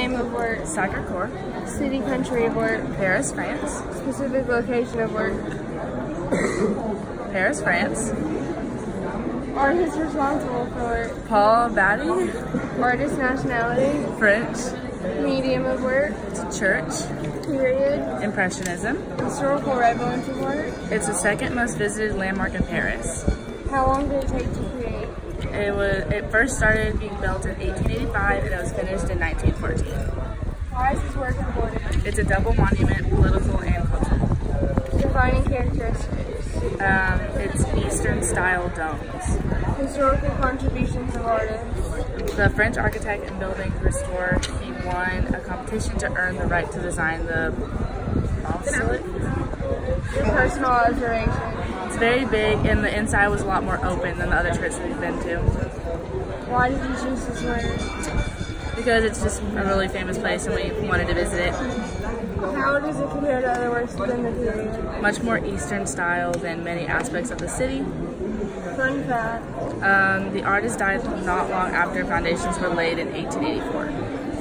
Name of work. Sacré-Cœur. City, country of work. Paris, France. Specific location of work. Paris, France. Artist responsible for work. Paul Batty. Artist nationality. French. Medium of work. Church. Period. Impressionism. Historical relevance of work. It's the second most visited landmark in Paris. How long did it take to create? It first started being built in 1885 and it was finished in 1914. Why is this work important? It's a double monument, political and cultural. Defining characteristics. It's Eastern style domes. Historical contributions of artists. The French architect and building restorer, he won a competition to earn the right to design the basilica. Your personal observation. It's very big and the inside was a lot more open than the other churches we've been to. Why did you choose this one? Because it's just a really famous place and we wanted to visit it. How does it compare to other works within the period? Much more Eastern style than many aspects of the city. Fun fact. The artist died not long after foundations were laid in 1884.